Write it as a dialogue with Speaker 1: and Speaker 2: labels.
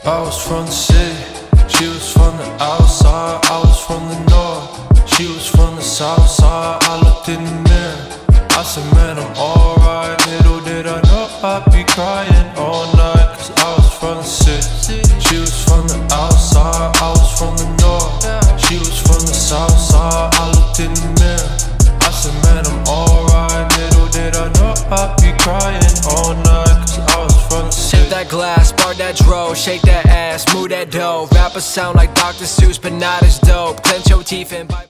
Speaker 1: I was from the city, she was from the outside. I was from the north, she was from the south side. I looked in the mirror, I said, man, I'm alright. Little did I know I'd be crying all night, cause I was from the city, she was from the outside. I was from the north, she was from the south side. I looked in the mirror, I said, man, I'm alright. Little did I know I'd be crying all night, cause I was from the city.
Speaker 2: Sip that glass, bar that dro, shake that ass, move that dough. Rappers sound like Dr. Seuss, but not as dope. Clench your teeth and bite.